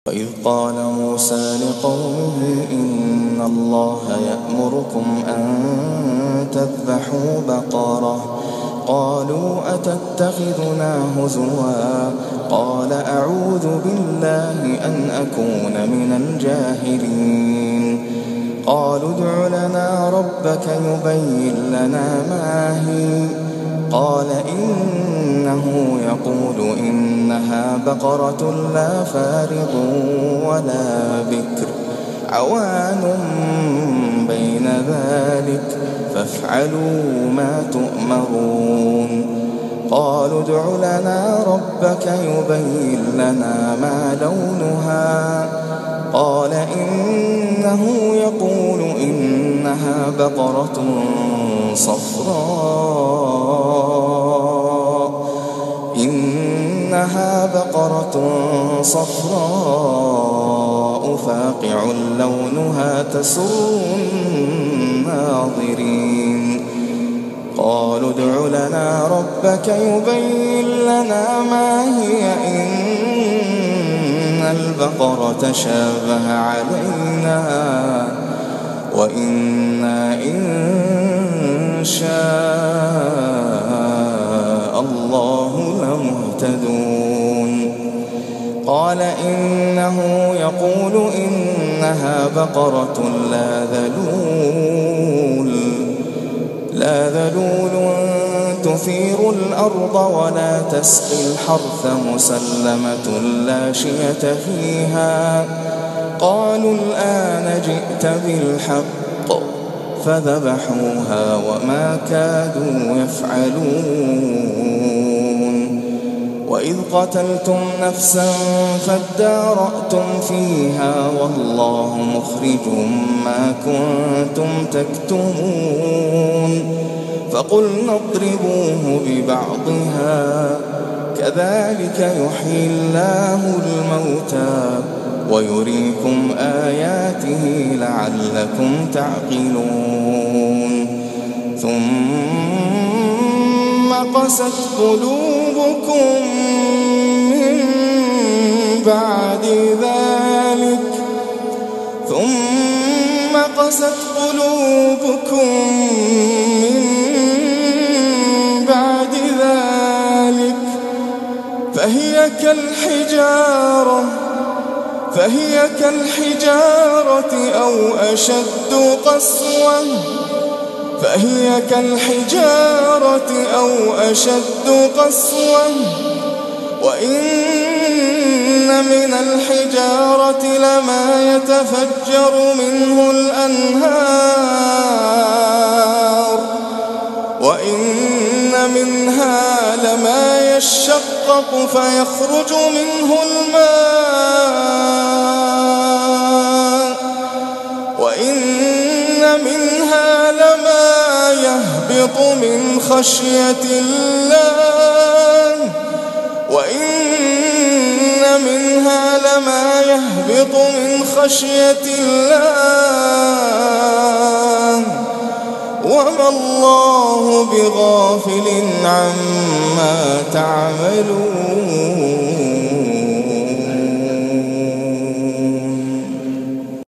وإذ قال موسى لقومه إن الله يأمركم أن تذبحوا بقرة قالوا أتتخذنا هزوا قال أعوذ بالله أن أكون من الجاهلين قالوا ادع لنا ربك يبين لنا ما هي قال إنه يقول إنها بقرة لا فارض ولا بكر عوان بين ذلك فافعلوا ما تؤمرون قالوا ادع لنا ربك يبين لنا ما لونها قال إنه يقول إنها بقرة صفراء فاقع لونها تسر الناظرين قالوا ادع لنا ربك يبين لنا ما هي إن البقرة شابه علينا وإنا إن شاء الله لمهتدون قال إنه يقول إنها بقرة لا ذلول تثير الأرض ولا تسقي الحرث مسلمة لا شية فيها قالوا الآن جئت بالحق فذبحوها وما كادوا يفعلون وإذ قتلتم نفسا فادارأتم فيها والله مخرج ما كنتم تكتمون فقلنا اضربوه ببعضها كذلك يحيي الله الموتى ويريكم آياته لعلكم تعقلون ثم قست قلوبكم من بعد ذلك فهي كالحجارة أو أشد قسوة وإن من الحجارة لما يتفجر منه الأنهار وإن منها لما يشقق فيخرج منه الماء وإن منها لما يهبط من خشية الله وما الله بغافل عما تعملون.